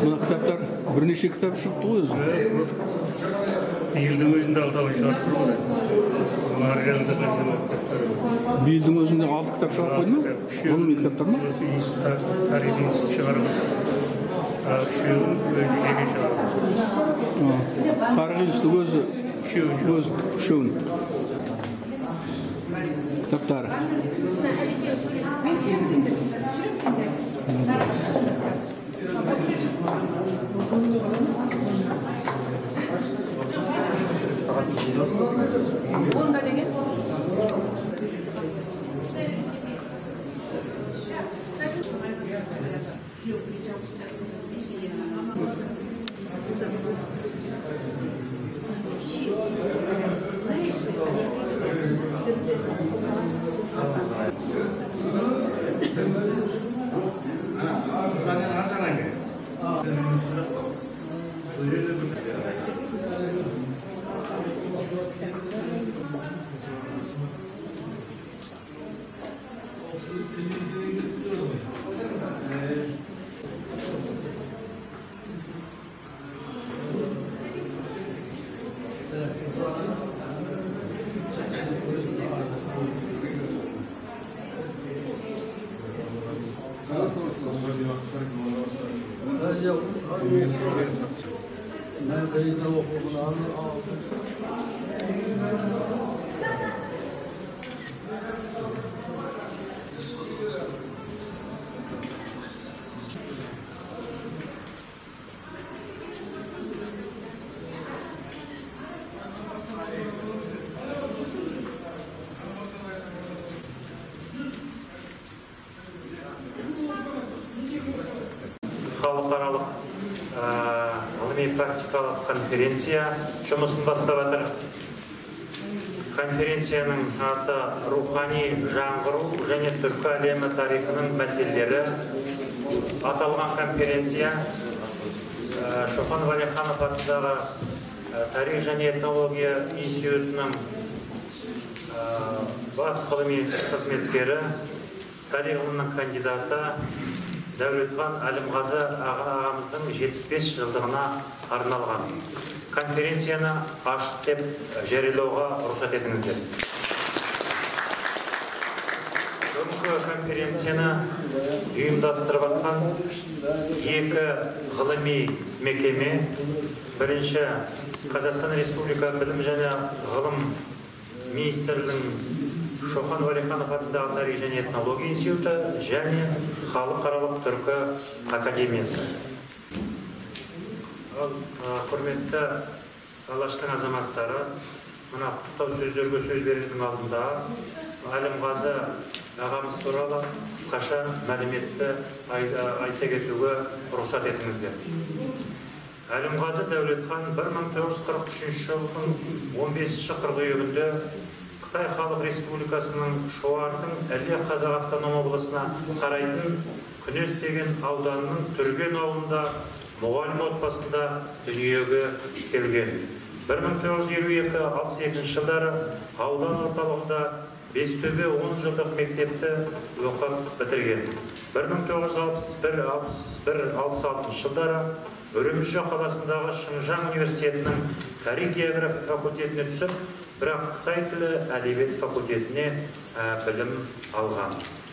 Мына кітаптар бірнеше кітап шықты ғой өзі. Биылдың өзінде 6 шығарып тұр ғой. Ар жағында қаншама кітаптар. Биылдың өзінде 6 кітап шығарып қойды ма? Ғылыми кітаптар ма? Осы тарих институты шығарып. Үшеуін өзі жеке шығарып. Тарих институты өзі үшеуін кітаптары. Onda деген халықаралық ғылыми-практикалық конференция жұмысын бастап жатыр. Конференцияның аты «Рухани жаңғыру және түркі әлемі тарихының мәселелері». Аталған конференция Шоқан Уәлиханов атындағы тарих және этнология институтының бас ғылыми қызметкері, тарих ғылымының кандидаты Дәулетхан Әлімғазы ағамыздың 75 жылдығына арналған. Конференцияны ашық деп жариялауға рұқсат етіңіздер. Бүгінгі конференцияны ұйымдастырып жатқан екі ғылыми мекеме. Бірінші, Қазақстан Республика Білім және ғылым министрлігінің Шоқан Уәлиханов атындағы тарих және этнология институты және халықаралық түркі академиясы. Құрметті Алаштың азаматтары, мына құттықтау сөздерге сөз берудің алдында Әлімғазы ағамыз туралы қысқаша мәліметті айта кетуге рұқсат етіңіздер. Әлімғазы Дәулетхан 1943 жылдың 15 қыркүйегінде Қытай Халық Республикасының Шуардың Іле Қазақ автономды облысына қарайтын Күнес деген ауданының Түрген ауылында мұғалім отбасында дүниеге келген. 1952-62 жылдары аудан орталығында Бестөбе 10 жылдық мектепті оқып бітірген. 1961-66 жылдары Үрімші қаласындағы Шыңжаң университетінің тарих география факультетіне түсіп, бірақ Қытай тілі әдебиет факультетіне білім алған.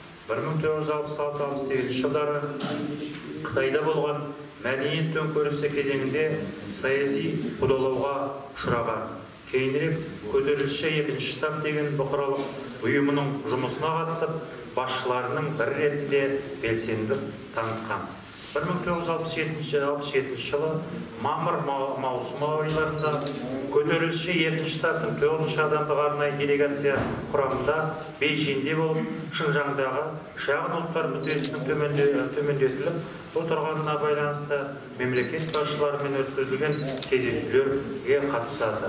1966-68 жылдары Қытайда болған мәдениет төңкерісі кезеңінде саяси қудалауға ұшыраған. Кейінірек көтерілісші екінші штаб деген бұқаралық ұйымының жұмысына қатысып, басшыларының бір ретінде белсенділік танытқан. 1967 жылы мамыр-маусым айларында көтерілісші екінші штабтың 9 адамдық арнайы делегация құрамында Бейжіңде болып, Шыңжаңдағы шағын ұлттар мүддесінің төмендетіліп отырғанына байланысты мемлекет басшыларымен өткізілген кездесулерге қатысады.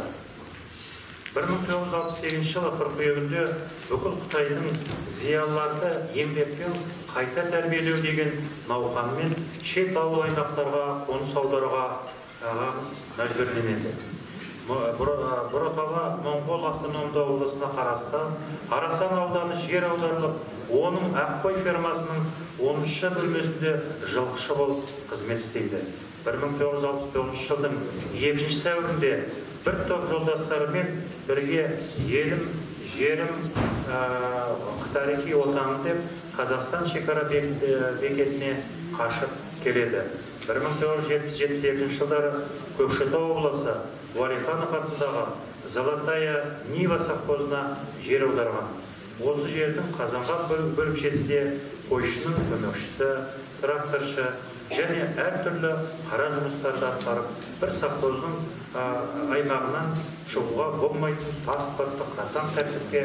1968 жылы қыркүйегінде бүкіл Қытайдың зиялыларды еңбекпен қайта тәрбиелеу деген науқанмен шет ауыл аймақтарға қоныс аударуға мәжбүрленеді. Бұратала Моңғол автономды облысына қарасты Арасан ауданы жер аударылып, оның Аққой фермасының 10-шы бөлмесінде жылқышы болып қызмет істейді. 1969 жылдың 2 сәуірінде бір топ жолдастарымен бірге елім, жерім, тарихи отаным деп Қазақстан шекара бекетіне қашып келеді. 1972 жылдары Көкшетау облысы Уәлиханов атындағы Золотая Нива совхозына жер аударған. Осы жердің Қазанғап бөлімшесінде қойшының көмекшісі, тракторшы және әртүрлі қара жұмыстарды атқарып, бір совхоздың аймағынан шығуға болмайтын паспорттық қатаң тәртіпке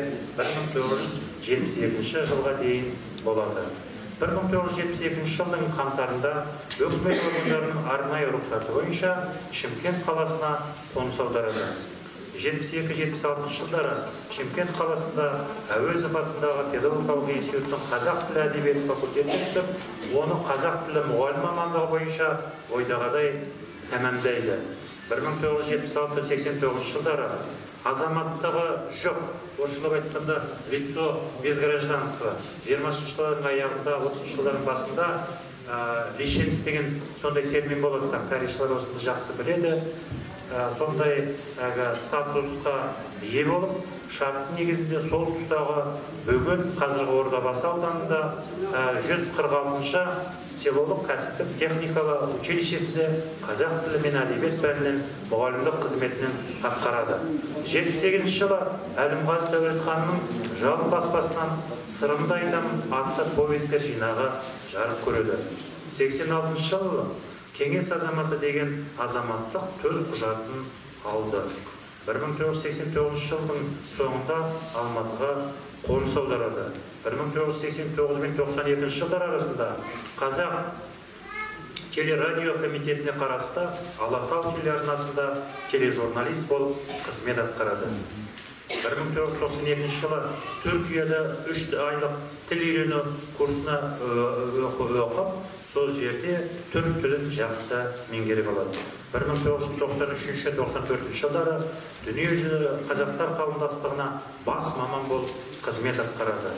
1972 жылға дейін болады. 1972 жылдың қаңтарында өкімет органдарының арнайы рұқсаты бойынша Шымкент қаласына қоныс аударады. 72-76 жылдары Шымкент қаласында Әуезов атындағы педагогикалық институттың қазақ тілі әдебиеті факультетіне түсіп, оны қазақ тілі мұғалім мамандығы бойынша ойдағыдай тәмамдайды. 1976-89 жылдары азаматтығы жоқ, орысшылап айтқанда лицо без гражданства, 20 жылдардың аяғында, 30 жылдардың басында лишенс деген сондай термин болады, тарихшылар осыны жақсы біледі. Сондай статусқа ие болып, шарттың негізінде сол тұстағы бөгет қазіргі Ордабасы ауданында 146-шы селолық кәсіптік техникалық училищесінде қазақ тілі мен әдебиет пәнінен мұғалімдік қызметінен атқарады. 78 жылы Әлімғазы Дәулетханның жалын баспасынан Сырымды айтам атты повестер жинағы жарық көреді. 86 жылы Кеңес азаматы деген азаматтық төл құжатын алды. 1989 жылдың соңында Алматыға қоныс аударады. 1989 мен 92 жылдар арасында Қазақ телерадио комитетіне қарасты Алатау телеарнасында тележурналист болып қызмет атқарады. 1992 жылы Түркияда 3 айлық тіл үйрену курсына оқып, сол жерде түрік тілін жақсы меңгеріп алады. 1993-94 жылдары дүниежүзі қазақтар қауымдастығына бас маман болып қызмет атқарады.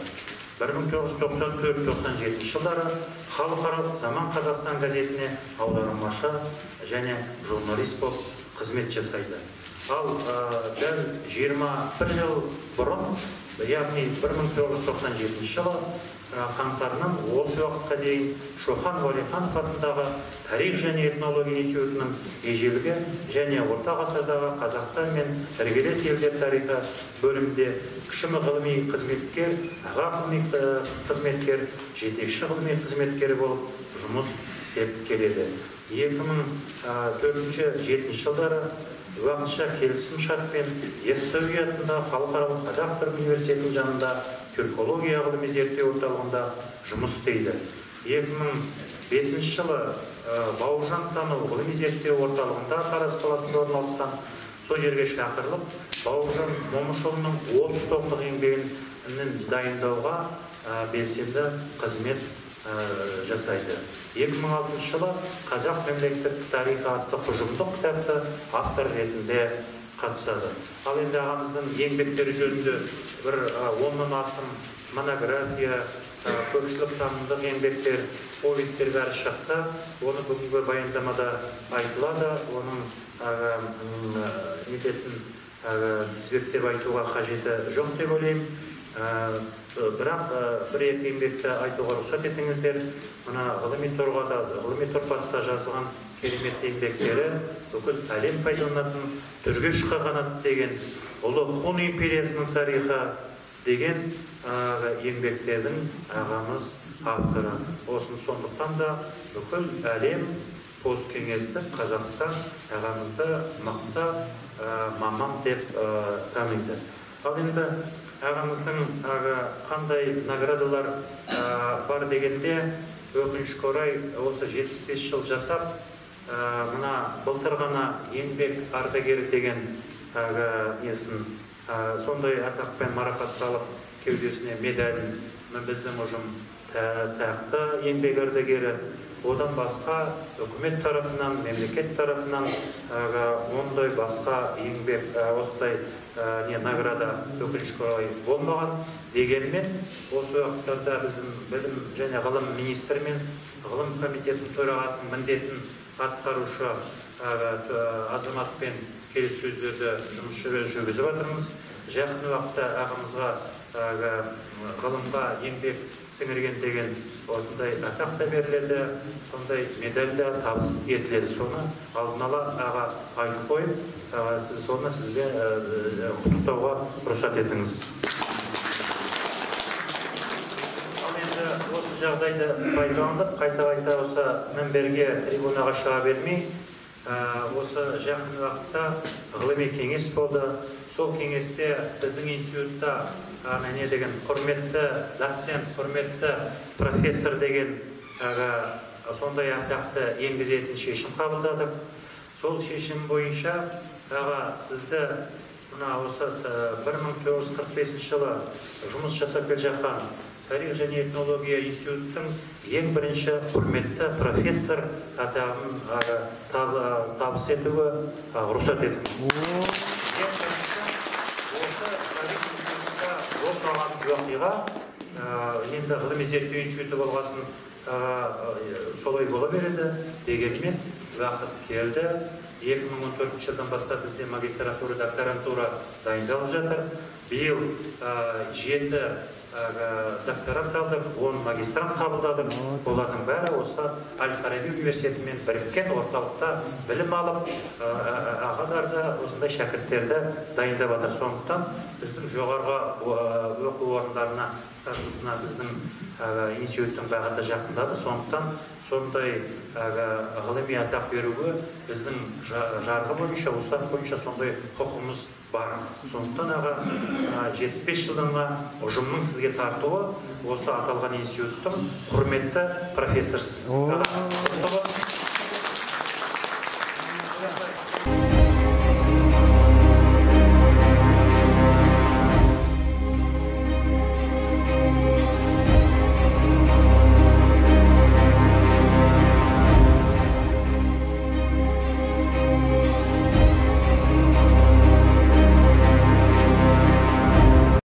1994-97 жылдары халықаралық Заман Қазақстан газетіне аудармашы және журналист болып қызмет жасайды. Ал дәл 21 жыл бұрын, яғни 1997 жылы қаңтарынан осы уақытқа дейін Шоқан Уәлиханов атындағы Тарих және этнология институтының ежелгі және орта ғасырдағы Қазақстан мен іргелес елдер тарихы бөлімінде кіші ғылыми қызметкер, аға ғылыми қызметкер, жетекші ғылыми қызметкері болып жұмыс істеп келеді. 2004-2007 жылдары уақытша келісім шартпен Яссауи атындағы халықаралық қазақ түрік университетінің жанында түркология ғылыми зерттеу орталығында жұмыс істейді. 2005 жылы Бауыржан тану ғылыми зерттеу орталығында Тараз қаласында орналасқан, сол жерге шақырылып, Бауыржан Момышұлының 30 томдық еңбегін дайындауға белсенді қызмет жасайды. 2006 жылы Қазақ мемлекеттік тарихы атты ұжымдық кітапты автор ретінде қатысады. Ал енді ағамыздың еңбектері жөнінде бір 10-нан астам монография, көпшілік танымдық еңбектер, повестер бәрі шықты. Оны бүгінгі баяндамада айтылады. Оның тізбектеп айтуға қажеті жоқ деп ойлаймын. Бірақ бір-екі еңбекті айтуға рұқсат етіңіздер. Мына ғылыми торпасында жазылған керемет еңбектері бүкіл әлем пайдаланатын түрге қанат деген ұлы Hun империясының тарихы деген еңбектердің ағамыз авторы. Осын сондықтан да бүкіл әлем посткеңестік Қазақстан ағамызды мықты маман деп таниды. Ал енді ағамыздың қандай наградалар бар дегенде, өкінішке орай осы 75 жыл жасап, мына былтыр ғана еңбек ардагері деген сондай атақпен марапатталып, кеудесіне медалін біздің ұжым тақты еңбек ардагері. Одан басқа үкімет тарапынан, мемлекет тарапынан ондай басқа еңбек осындай награда өкінішке орай болмаған. Дегенмен, осы уақыттарда біздің білім және ғылым министрі мен ғылым комитетінің төрағасының міндетін атқарушы азаматпен келіссөздерді жұмыс жүргізіп жатырмыз. Жақын уақытта ағамызға ғылымға еңбек сіңірген деген осындай атақ та беріледі, сондай медаль да табыс етіледі. Соны алдын ала аға айтып қойып, соны сізге құттықтауға рұқсат етіңіз. Осы жағдайды пайдаланып, қайта осы мінберге, трибунаға шыға бермей, осы жақын уақытта ғылыми кеңес болды. Сол кеңесте біздің институтта не деген құрметті доцент, құрметті профессор деген сондай атақты енгізетін шешім қабылдадық. Сол шешім бойынша сізді осы 1945 жылы жұмыс жасап келе жатқан Тарих және этнология институттың ең бірінші құрметті профессор атағын табыс етуі рұқсат етіңіз. Осы тарих институтта жол қалған уақиға енді ғылыми зерттеу институты болғасын солай бола береді. Дегенмен уақыт келді. 2014 жылдан бастап бізде магистратура, докторантура дайындалып жатыр. Биыл 7 докторант алдық, 10 магистрант қабылдадық. Олардың бәрі осы Әл-Фараби университетімен біріккен орталықта білім алып, ағаларды, осындай шәкірттерді дайындап жатыр. Сондықтан біздің жоғарғы оқу орындарына, статусына біздің институттың бағыты жақындады. Сондықтан сондай ғылыми атақ беруге біздің жарғы бойынша, ұстаз бойынша сондай құқымыз бар. Сондықтан 75 жылдыңға ұжымның сізге тартуы осы аталған институттың құрметті профессорсыз.